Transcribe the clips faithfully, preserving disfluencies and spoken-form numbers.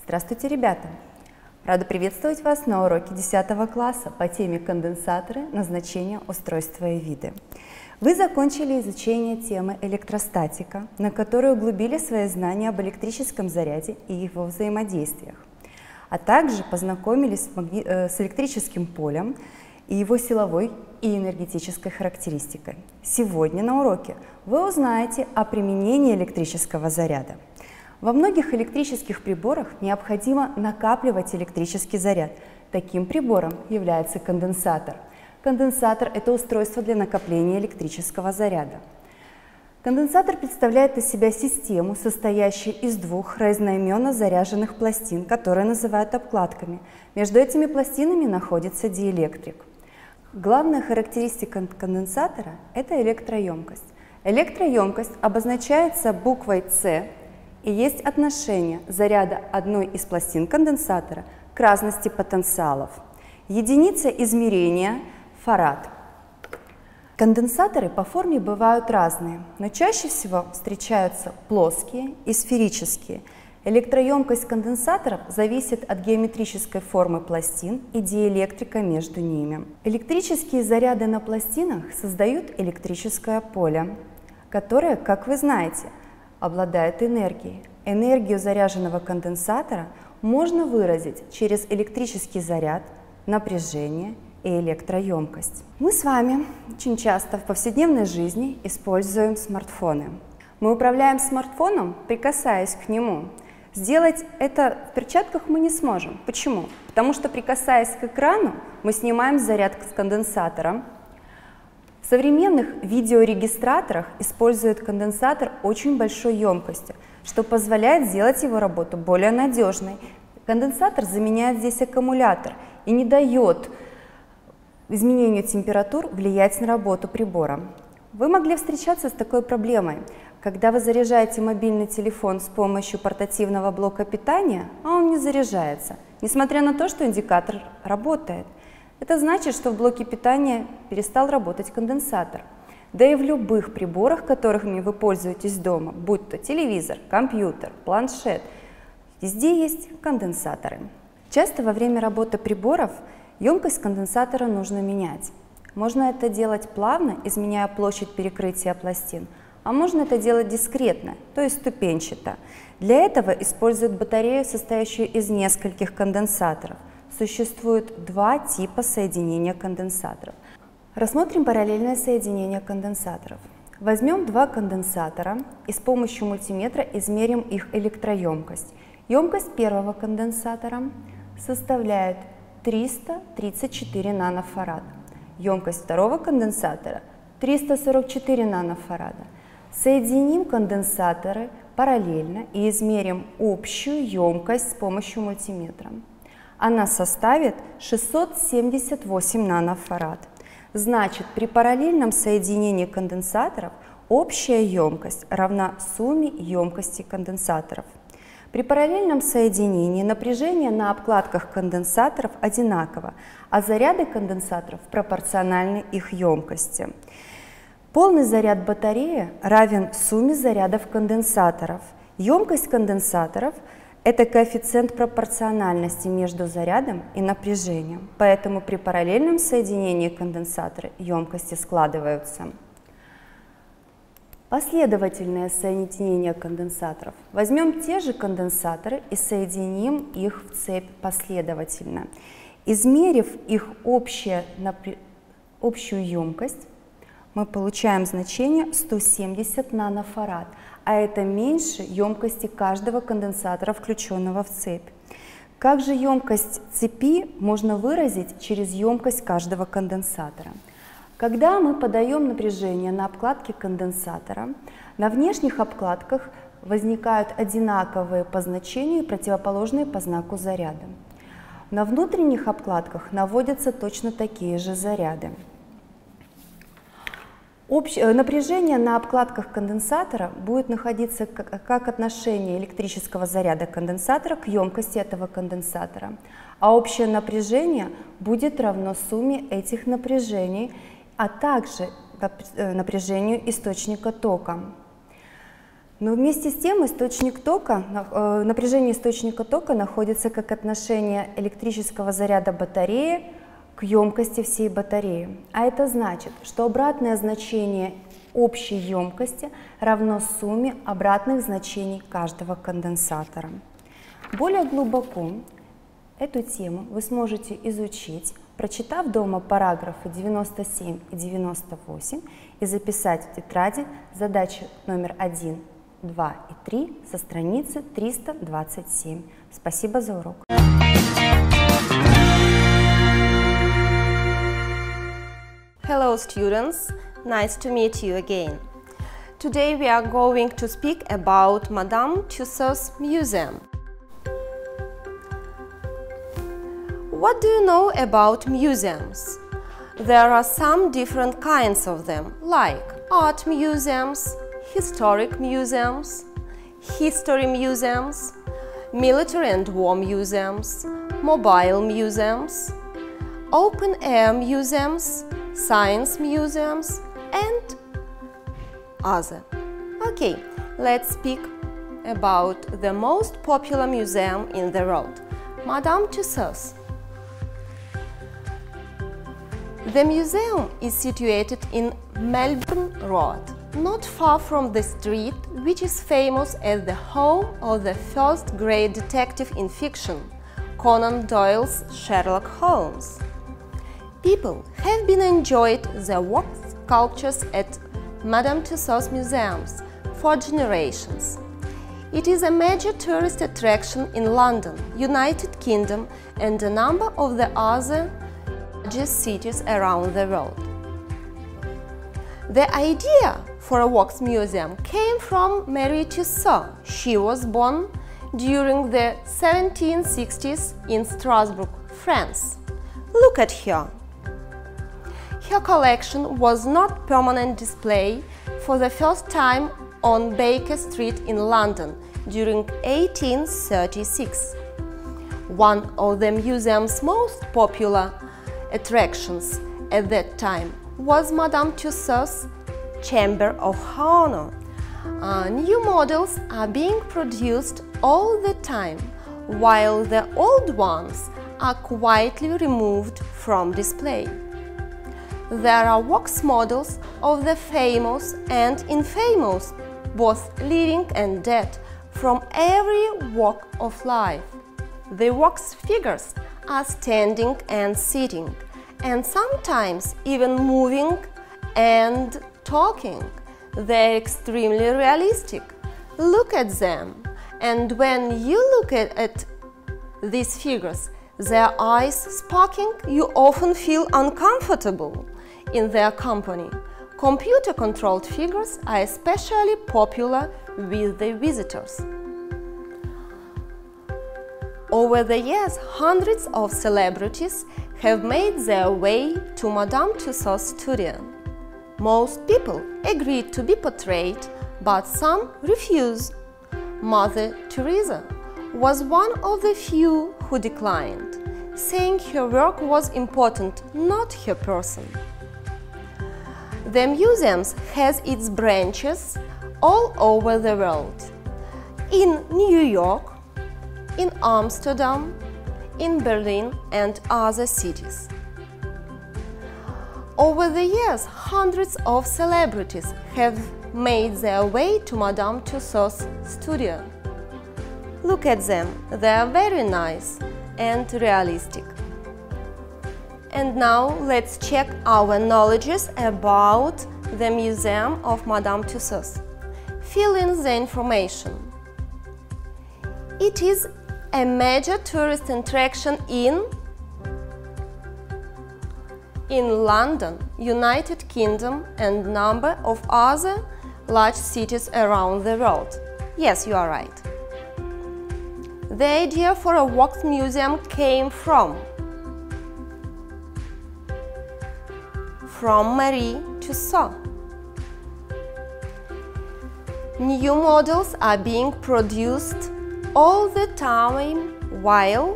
Здравствуйте, ребята! Рада приветствовать вас на уроке десятого класса по теме конденсаторы, назначение, устройства и виды. Вы закончили изучение темы электростатика, на которой углубили свои знания об электрическом заряде и его взаимодействиях, а также познакомились с электрическим полем и его силовой и энергетической характеристикой. Сегодня на уроке вы узнаете о применении электрического заряда. Во многих электрических приборах необходимо накапливать электрический заряд. Таким прибором является конденсатор. Конденсатор – это устройство для накопления электрического заряда. Конденсатор представляет из себя систему, состоящую из двух разноименно заряженных пластин, которые называют обкладками. Между этими пластинами находится диэлектрик. Главная характеристика конденсатора – это электроемкость. Электроемкость обозначается буквой С, и есть отношение заряда одной из пластин конденсатора к разности потенциалов. Единица измерения – фарад. Конденсаторы по форме бывают разные, но чаще всего встречаются плоские и сферические. Электроемкость конденсаторов зависит от геометрической формы пластин и диэлектрика между ними. Электрические заряды на пластинах создают электрическое поле, которое, как вы знаете, обладает энергией. Энергию заряженного конденсатора можно выразить через электрический заряд, напряжение и электроемкость. Мы с вами очень часто в повседневной жизни используем смартфоны. Мы управляем смартфоном, прикасаясь к нему. Сделать это в перчатках мы не сможем. Почему? Потому что, прикасаясь к экрану, мы снимаем заряд с конденсатора. В современных видеорегистраторах используют конденсатор очень большой емкости, что позволяет сделать его работу более надежной. Конденсатор заменяет здесь аккумулятор и не дает изменению температур влиять на работу прибора. Вы могли встречаться с такой проблемой, когда вы заряжаете мобильный телефон с помощью портативного блока питания, а он не заряжается, несмотря на то, что индикатор работает. Это значит, что в блоке питания перестал работать конденсатор. Да и в любых приборах, которыми вы пользуетесь дома, будь то телевизор, компьютер, планшет, везде есть конденсаторы. Часто во время работы приборов емкость конденсатора нужно менять. Можно это делать плавно, изменяя площадь перекрытия пластин, а можно это делать дискретно, то есть ступенчато. Для этого используют батарею, состоящую из нескольких конденсаторов. Существует два типа соединения конденсаторов. Рассмотрим параллельное соединение конденсаторов. Возьмем два конденсатора и с помощью мультиметра измерим их электроемкость. Емкость первого конденсатора составляет триста тридцать четыре нанофарада. Емкость второго конденсатора – триста сорок четыре нанофарада. Соединим конденсаторы параллельно и измерим общую емкость с помощью мультиметра. Она составит шестьсот семьдесят восемь нанофарад. Значит, при параллельном соединении конденсаторов общая емкость равна сумме емкости конденсаторов. При параллельном соединении напряжение на обкладках конденсаторов одинаково, а заряды конденсаторов пропорциональны их емкости. Полный заряд батареи равен сумме зарядов конденсаторов. Емкость конденсаторов – это коэффициент пропорциональности между зарядом и напряжением, поэтому при параллельном соединении конденсатора емкости складываются. Последовательное соединение конденсаторов. Возьмем те же конденсаторы и соединим их в цепь последовательно. Измерив их общее, общую емкость, мы получаем значение сто семьдесят нанофарад, а это меньше емкости каждого конденсатора, включенного в цепь. Как же емкость цепи можно выразить через емкость каждого конденсатора? Когда мы подаем напряжение на обкладки конденсатора, на внешних обкладках возникают одинаковые по значению и противоположные по знаку заряда. На внутренних обкладках наводятся точно такие же заряды. Общее напряжение на обкладках конденсатора будет находиться как, как отношение электрического заряда конденсатора к емкости этого конденсатора, а общее напряжение будет равно сумме этих напряжений, а также напряжению источника тока. Но вместе с тем источник тока, э, напряжение источника тока находится как отношение электрического заряда батареи к емкости всей батареи. А это значит, что обратное значение общей емкости равно сумме обратных значений каждого конденсатора. Более глубоко эту тему вы сможете изучить, прочитав дома параграфы девяносто семь и девяносто восемь и записать в тетради задачи номер один, два и три со страницы триста двадцать семь. Спасибо за урок. Hello students, nice to meet you again. Today we are going to speak about Madame Tussauds Museum. What do you know about museums? There are some different kinds of them, like art museums, historic museums, history museums, military and war museums, mobile museums, open-air museums, science museums, and other. Okay, let's speak about the most popular museum in the world, Madame Tussauds. The museum is situated in Melbourne Road, not far from the street which is famous as the home of the first great detective in fiction, Conan Doyle's Sherlock Holmes. People have been enjoyed the wax sculptures at Madame Tussauds museums for generations. It is a major tourist attraction in London, United Kingdom, and a number of the other largest cities around the world. The idea for a wax museum came from Marie Tussauds. She was born during the seventeen sixties in Strasbourg, France. Look at her. Her collection was not permanent display for the first time on Baker Street in London during eighteen thirty-six. One of the museum's most popular attractions at that time was Madame Tussauds' Chamber of Honor. Uh, new models are being produced all the time, while the old ones are quietly removed from display. There are wax models of the famous and infamous, both living and dead, from every walk of life. The wax figures are standing and sitting, and sometimes even moving and talking. They're extremely realistic. Look at them, and when you look at, at these figures, their eyes sparkling, you often feel uncomfortable in their company. Computer-controlled figures are especially popular with the visitors. Over the years, hundreds of celebrities have made their way to Madame Tussauds' studio. Most people agreed to be portrayed, but some refused. Mother Teresa was one of the few who declined, saying her work was important, not her person. The museum has its branches all over the world. In New York, in Amsterdam, in Berlin and other cities. Over the years, hundreds of celebrities have made their way to Madame Tussauds' studio. Look at them, they are very nice and realistic. And now let's check our knowledges about the Museum of Madame Tussauds. Fill in the information. It is a major tourist attraction in in London, United Kingdom and number of other large cities around the world. Yes, you are right. The idea for a wax museum came from from Marie Tussauds. New models are being produced all the time, while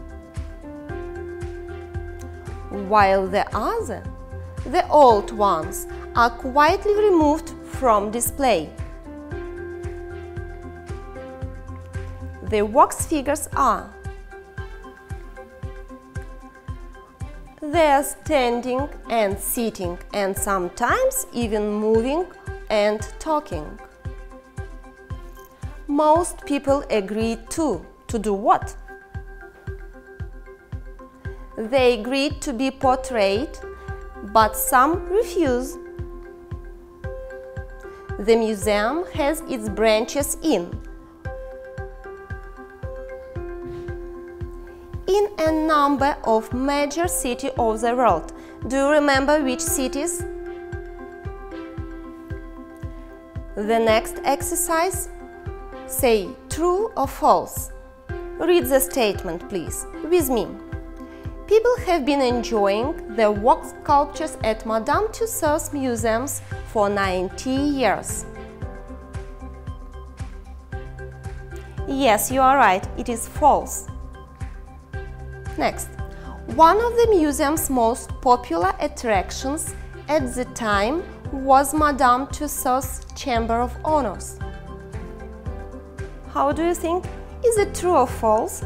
while the other, the old ones, are quietly removed from display. the wax figures are? They are standing and sitting and sometimes even moving and talking. Most people agree to, to do what? They agreed to be portrayed, but some refuse. The museum has its branches in in a number of major cities of the world. Do you remember which cities? The next exercise, say true or false. Read the statement, please, with me. People have been enjoying the wax sculptures at Madame Tussauds museums for ninety years. Yes, you are right, it is false. Next, one of the museum's most popular attractions at the time was Madame Tussauds Chamber of Honors. How do you think? Is it true or false?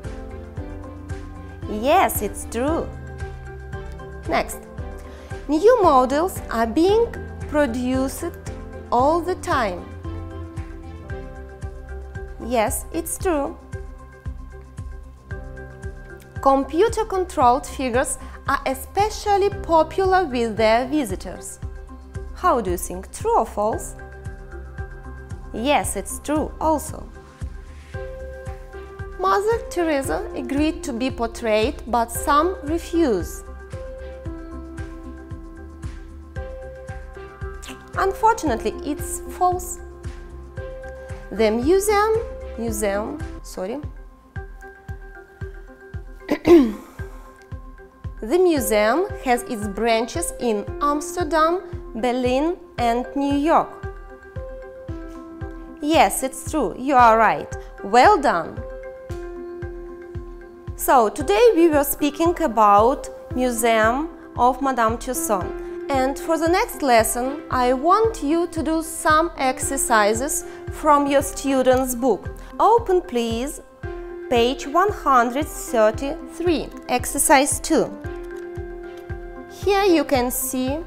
Yes, it's true. Next, new models are being produced all the time. Yes, it's true. Computer-controlled figures are especially popular with their visitors. How do you think, true or false? Yes, it's true also. Mother Teresa agreed to be portrayed, but some refuse. Unfortunately, it's false. The museum, museum, sorry. The museum has its branches in Amsterdam, Berlin and New York. Yes, it's true, you are right. Well done! So, today we were speaking about Museum of Madame Tussauds. And for the next lesson, I want you to do some exercises from your student's book. Open, please, page one hundred thirty-three, exercise two. Here you can see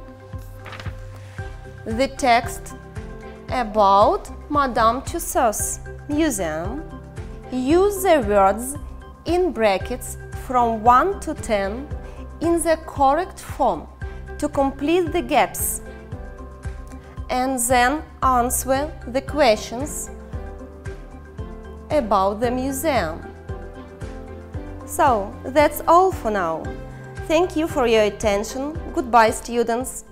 the text about Madame Tussauds Museum. Use the words in brackets from one to ten in the correct form to complete the gaps, and then answer the questions about the museum. So, that's all for now. Thank you for your attention. Goodbye, students.